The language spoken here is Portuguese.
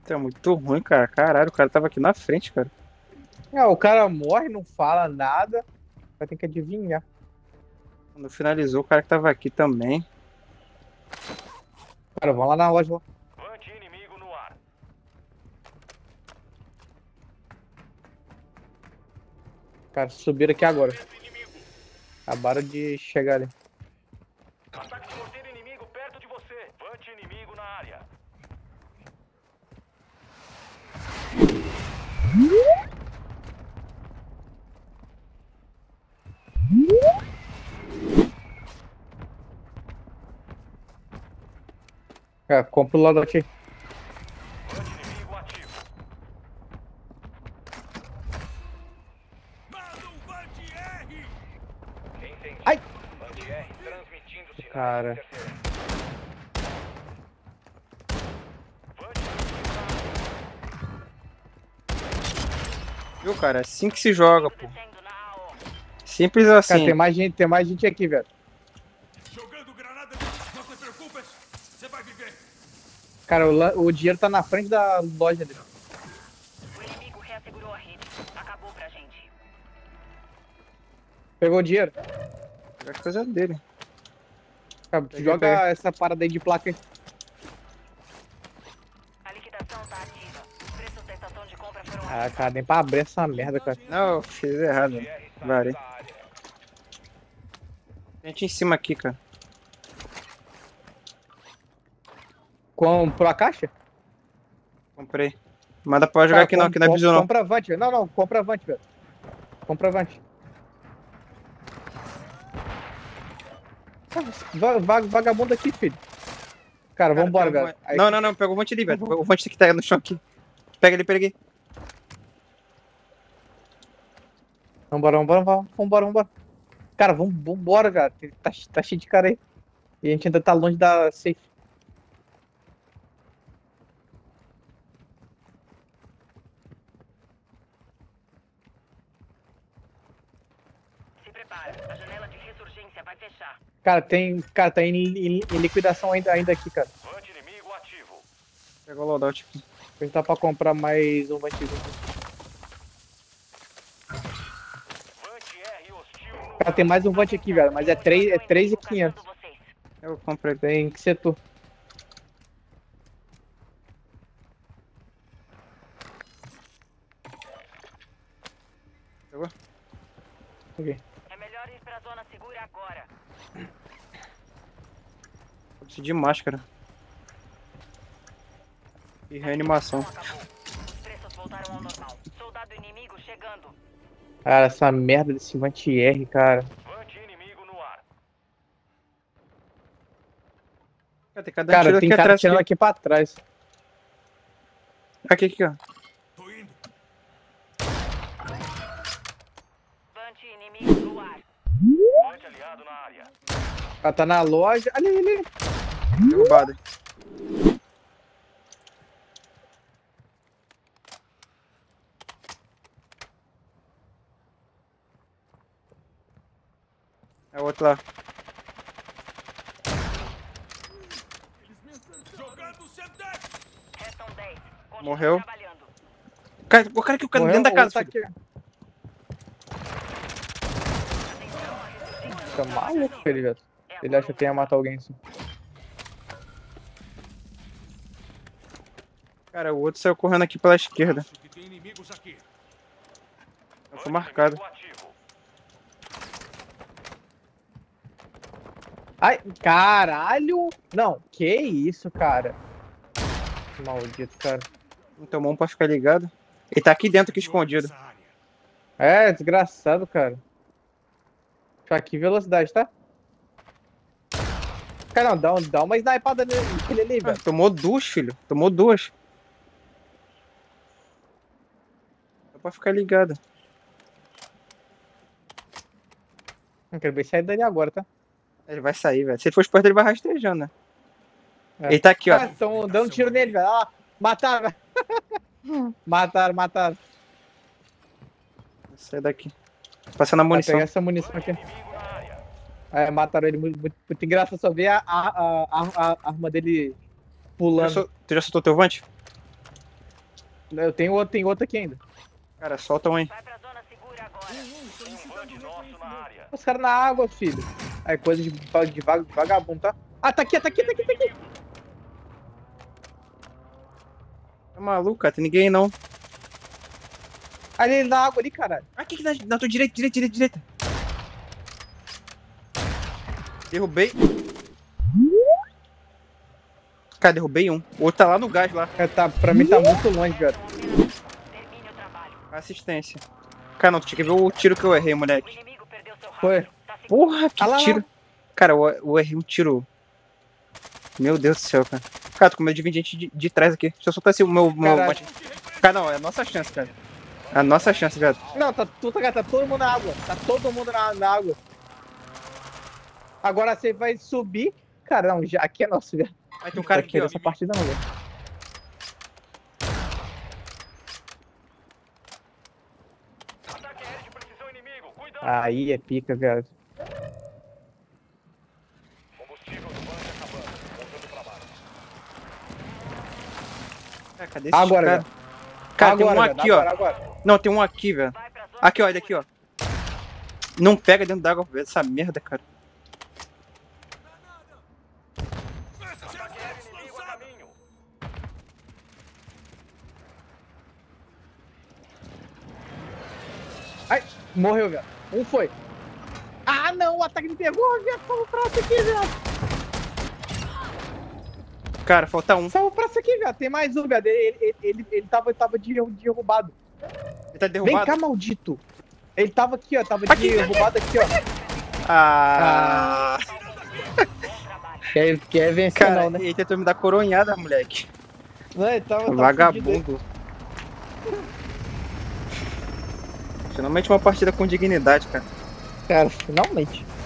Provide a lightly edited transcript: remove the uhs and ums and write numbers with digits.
É muito ruim, cara. Caralho, o cara tava aqui na frente, cara. É, o cara morre, não fala nada. Vai ter que adivinhar. Quando finalizou, o cara que tava aqui também. Cara, vamos lá na loja lá. Vante inimigo no ar. Cara, subiram aqui agora. Acabaram de chegar ali. Ataque de morteiro inimigo perto de você. Vante inimigo na área. Cara, compra o loadout aí. Vante inimigo ativo. Entendi. Ai! Vante R transmitindo sinais Cara. de interferência. Vante inimigo na área. Viu, cara? É assim que se joga, pô. Descendo na AO. Simples Cara, assim. tem mais gente aqui, velho. Jogando granada, não te preocupes, você vai viver. Cara, o dinheiro tá na frente da loja dele. O inimigo reassegurou a rede. Acabou pra gente. Pegou o dinheiro. É a coisa dele. Cara, Peguei, joga peguei. essa parada aí de placa aí. A liquidação tá ativa. Os preços da estação de compra foram Ah, cara, nem pra abrir essa merda, cara. Não, eu fiz errado. Vante R saindo Varei. da área. Gente em cima aqui, cara. Comprou a caixa? Comprei. Manda pra jogar Cara, aqui não, aqui não é bizu não. Compra Avante, velho. Não, compra Avante, velho. Compra Avante. Vagabundo aqui, filho. Cara, Cara, vambora, pega o galera. Vante. Não, pega o Vante ali, velho. O Vante que tá no chão aqui. Pega ele, pega ele. Vambora. Cara, vambora, cara. Tá cheio de cara aí. E a gente ainda tá longe da safe. Se prepara. A janela de ressurgência vai fechar. Cara, tá em liquidação ainda aqui, cara. Vante inimigo ativo. Pega o loadout aqui. A gente tá pra comprar mais um Vantezinho. Vante R hostil no Cara, tem mais um Vante aqui, velho. Mas é 3.500. Caçando vocês. Eu comprei. Tem que setor. Pegou? Ok. É melhor ir pra zona segura agora. Eu preciso de máscara. E reanimação. Acabou. Os preços voltaram ao normal. Soldado inimigo chegando. Cara, essa merda desse Vante R, cara. Vante inimigo no ar. Cara, tem cada Cara, tiro tem aqui cara atrás. tirando Aqui, aqui pra trás. aqui, ó. Tô indo. Vante inimigo no ar. Vante aliado na área. Ela tá na loja. Ali. Derrubado. É o outro lá. Jogando Semtex. Restam 10. Continue Morreu. trabalhando. O cara que o cara Morreu, dentro da casa. tá Filho. aqui. Tá maluco, ele, velho. Ele acha que ia matar alguém assim. Cara, o outro saiu correndo aqui pela esquerda. Acho que tem inimigos aqui. Eu tô marcado. Inimigo ativo. Ai, caralho! Não, que isso, cara? Maldito, cara. Não tomou um pra ficar ligado. Ele tá aqui dentro, aqui escondido. Essa área. É, desgraçado, cara. Tá aqui velocidade, tá? Cara, não, dá uma snipada nele ali, Ah, velho. tomou duas, filho. Tomou duas. Só pra ficar ligado. Não quero ver sair dali agora, tá? Ele vai sair, velho. Se ele for esperto, ele vai rastejando, né? É. Ele tá aqui, ó. Estão dando tiro nele, velho. Olha lá. Mataram, velho. Mataram. Sai daqui. Passando a Vai munição. pegar essa munição aqui. Inimigo na área. É, mataram ele muito engraçado. Só ver a arma dele Tu já pulando. soltou teu vante? Tem outro aqui ainda. Cara, solta um aí. Vai pra zona segura agora. Um vante nosso na área. Os caras na água, filho. Aí, coisa de vagabundo, tá? Ah, tá aqui. Tá maluco, cara? Tem ninguém aí, não. Ali na água ali, caralho. Aqui, na tua direita. Derrubei. Cara, derrubei um. O outro tá lá no gás lá. Pra mim tá muito longe, velho. Termine o trabalho. Assistência. Cara, não, tu tinha que ver o tiro que eu errei, O moleque. inimigo perdeu seu Foi. rastro. Tá seguro. Porra, que Ah lá, tiro. Cara, eu errei um tiro. Meu Deus do céu, cara. Cara, tô com medo de vir gente de trás aqui. Se eu soltasse o meu... Caralho. Cara, não, é a nossa chance, cara. A nossa chance, velho. Não, tá todo mundo na água. Tá todo mundo na água. Agora você vai subir. Cara, não, já aqui é nosso, velho. Aí tem um cara aqui, ó. Essa partida não, velho. Ataque aéreo de precisão inimigo. Cuidado. Aí é pica, velho. Combustível do vante acabando. Voltando pra base. Cara, cadê esse Agora, cara? velho. Cara, Agora, tem um velho, aqui, ó. agora. Não, tem um aqui, velho. Vai pra zona Aqui, ó, ele aqui, ó. Não pega dentro d'água, velho. Essa merda, cara. Ataque aéreo inimigo a caminho. Ai, morreu, velho. Um foi. Ah, não, o ataque me pegou, velho. Salva o prato aqui, velho. Cara, falta um. Salva o prato aqui, velho. Tem mais um, velho. Ele tava derrubado. Ele tá Vem derrubado. cá, maldito. Ele tava aqui, ó. Tava Aqui, derrubado aqui, ó. Ah. Quer vencer, Cara, não, né? ele tentou me dar coronhada, moleque. Não, ele tava fudido. Vagabundo. Finalmente uma partida com dignidade, cara. Cara, finalmente.